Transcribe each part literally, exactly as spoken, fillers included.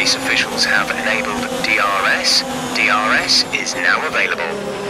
race officials have enabled D R S. D R S is now available.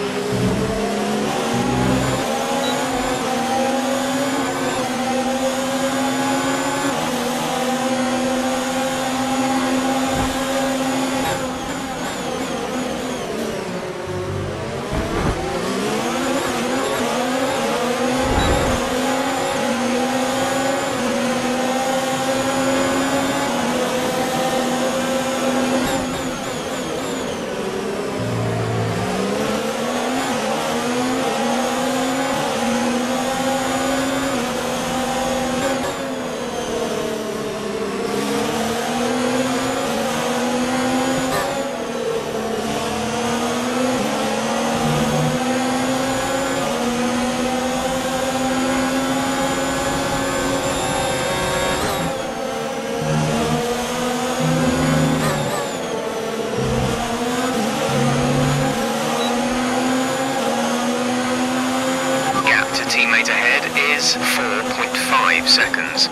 Teammate ahead is four point five seconds.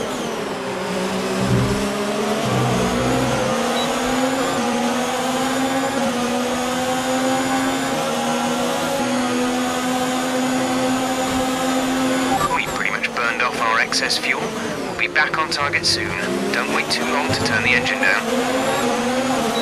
We pretty much burned off our excess fuel. We'll be back on target soon. Don't wait too long to turn the engine down.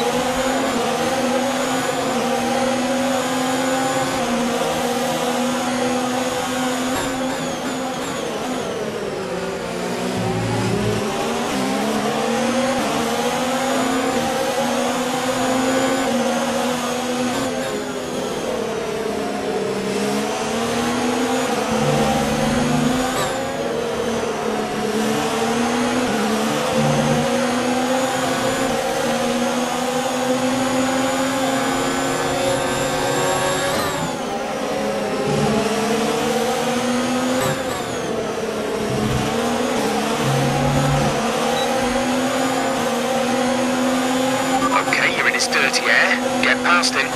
Dirty air, get past him.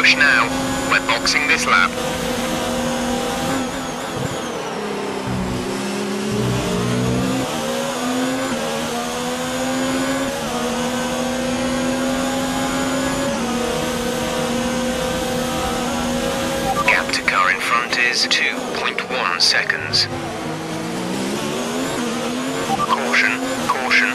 push now. We're boxing this lap. Gap to car in front is two point one seconds. Caution, caution.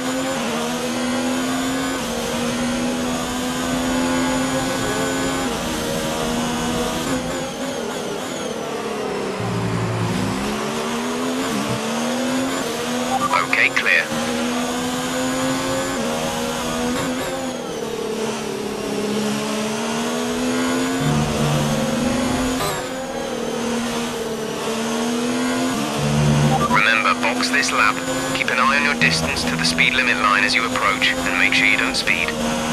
Okay, clear. Remember, box this lap. Keep an eye on your distance to the speed limit line as you approach, and make sure you don't speed.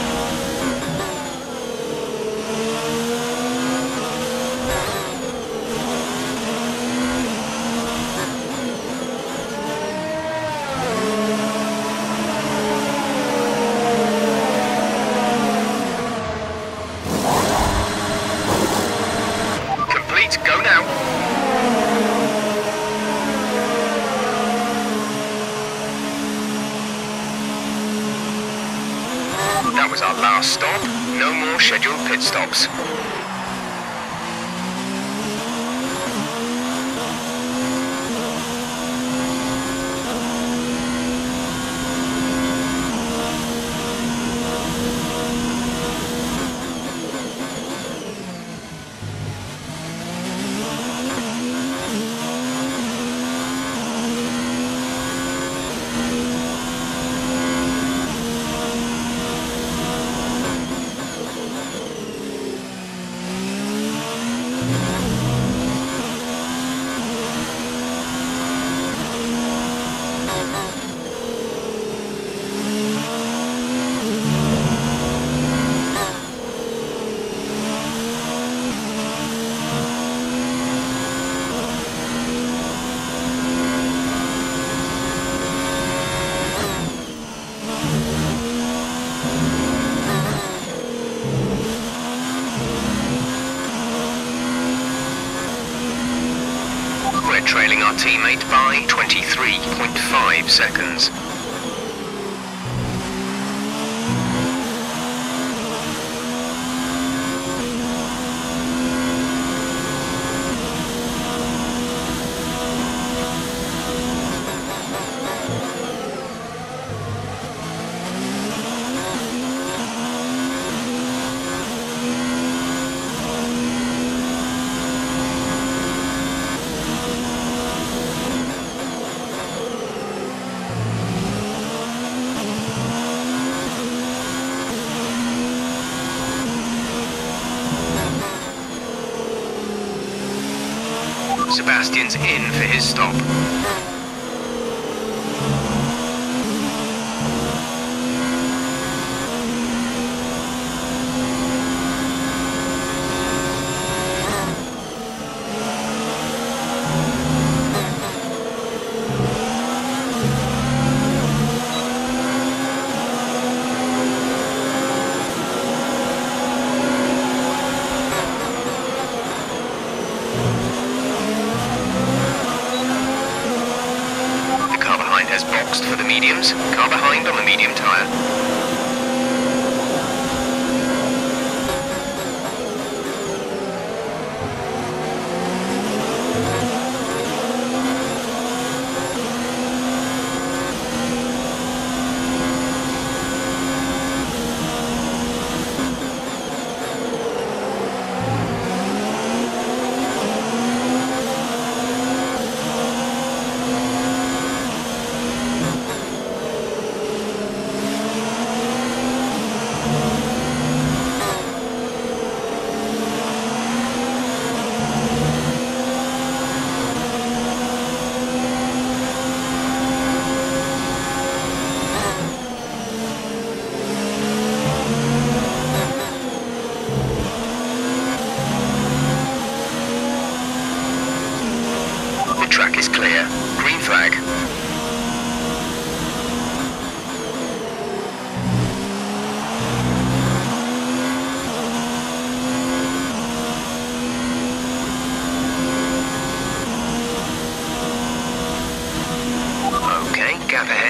Complete, go now. That was our last stop. No more scheduled pit stops. We're trailing our teammate by twenty-three point five seconds. Sebastian's in for his stop. Has boxed for the mediums, car behind on the medium tyre.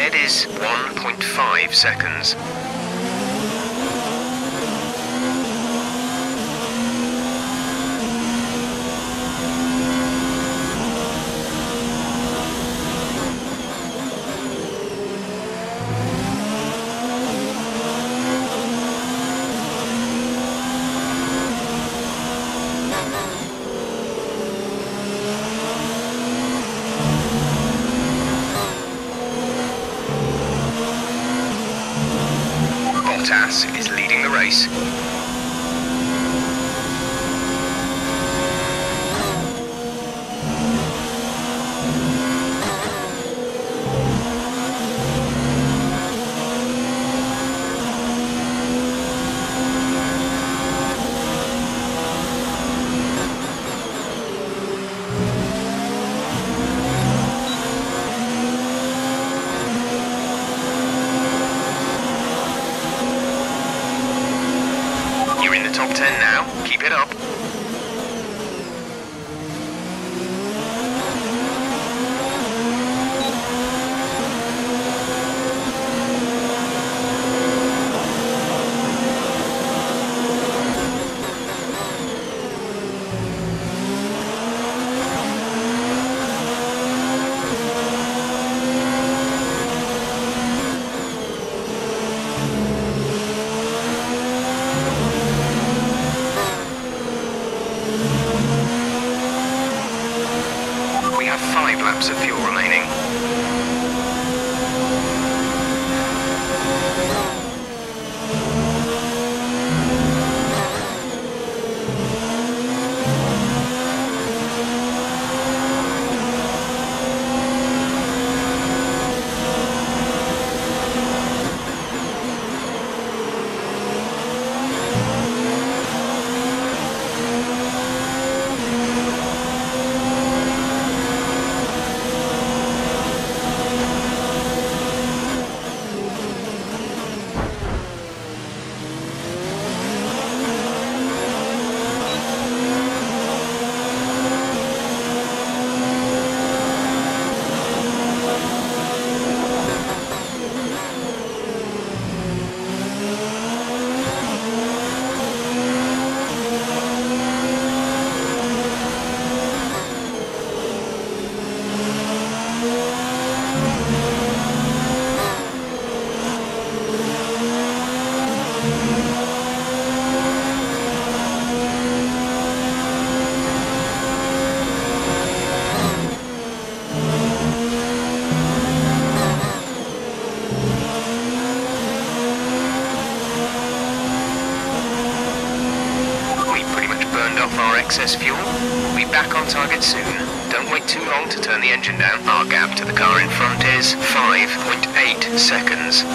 Ahead is one point five seconds. Bottas is leading the race. Top ten now, keep it up. Five laps of fuel remaining. Off our excess fuel. We'll be back on target soon. Don't wait too long to turn the engine down. Our gap to the car in front is five point eight seconds.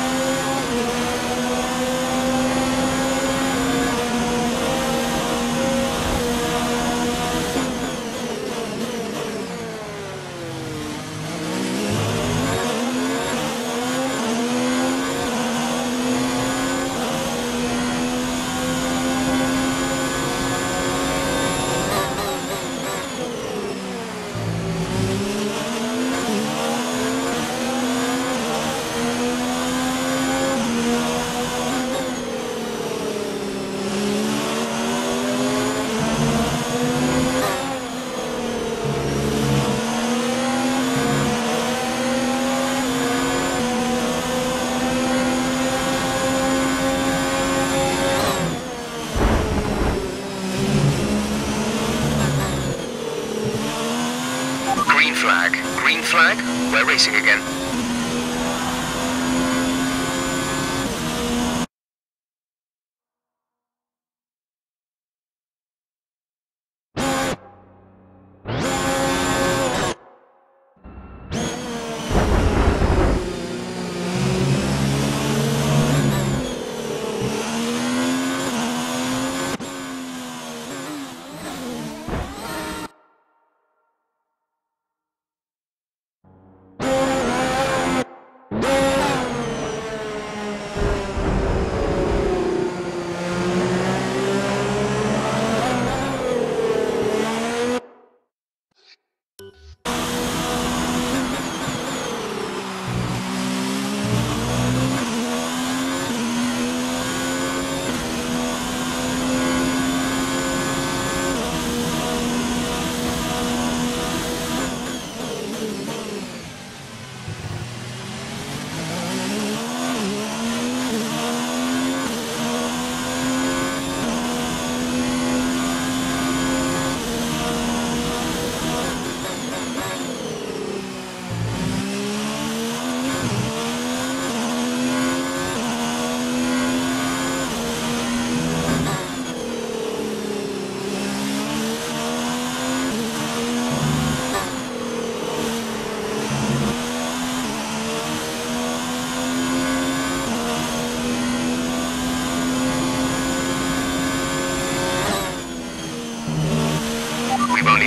Flag. Green flag, we're racing again.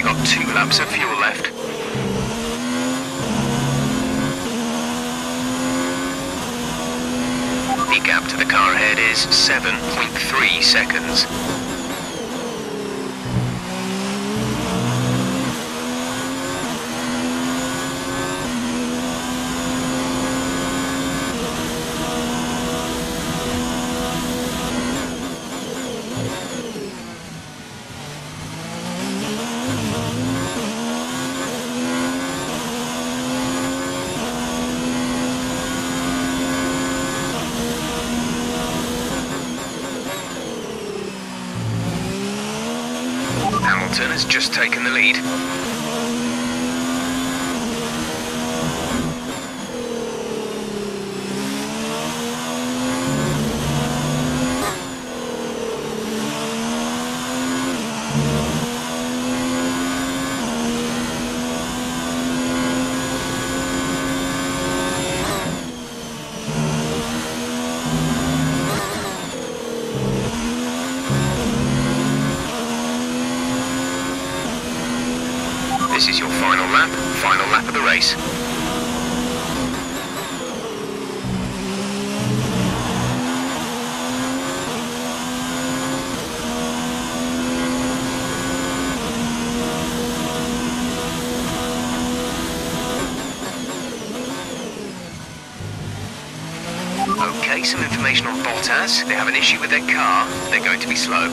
you got two laps of fuel left. The gap to the car ahead is seven point three seconds. Hamilton has just taken the lead. This is your final lap, final lap of the race. Okay, some information on Bottas. They have an issue with their car. They're going to be slow.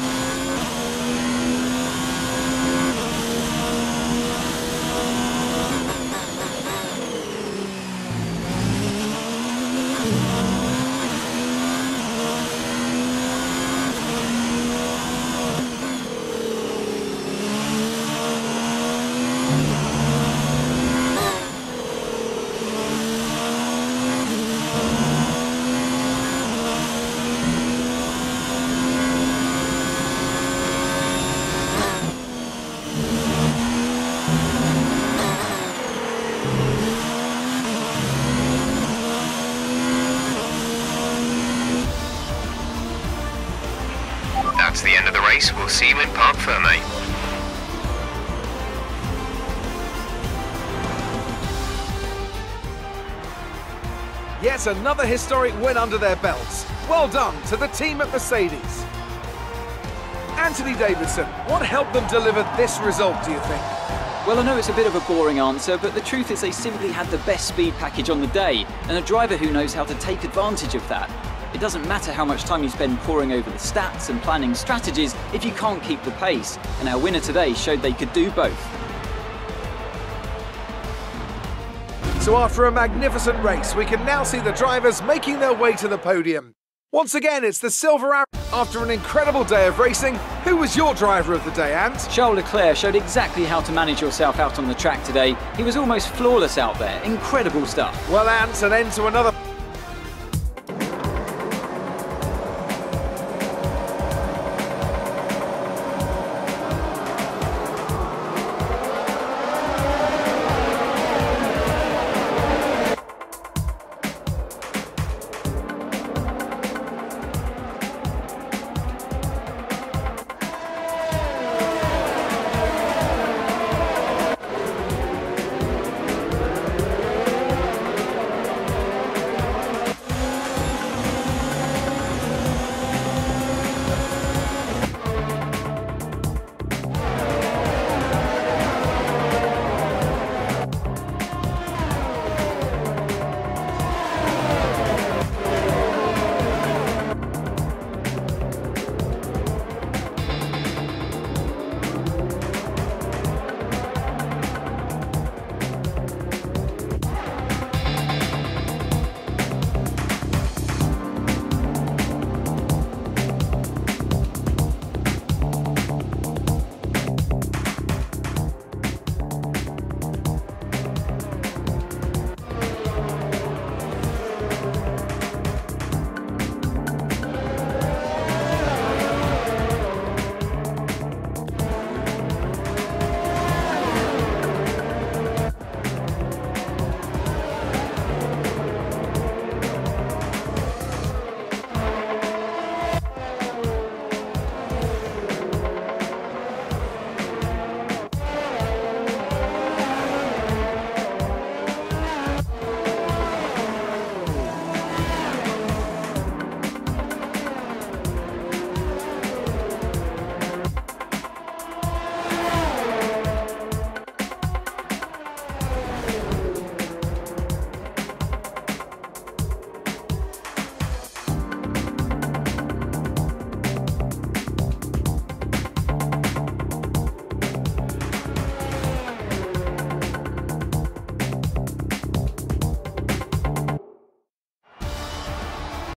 That's the end of the race. We'll see you in Parc Fermé. Yet another historic win under their belts. Well done to the team at Mercedes. Anthony Davidson, what helped them deliver this result, do you think? Well, I know it's a bit of a boring answer, but the truth is they simply had the best speed package on the day, and a driver who knows how to take advantage of that. It doesn't matter how much time you spend poring over the stats and planning strategies if you can't keep the pace, and our winner today showed they could do both. So after a magnificent race, we can now see the drivers making their way to the podium. Once again, it's the silver arrow. After an incredible day of racing, who was your driver of the day, Ant? Charles Leclerc showed exactly how to manage yourself out on the track today. He was almost flawless out there. Incredible stuff. Well, Ant, an end to another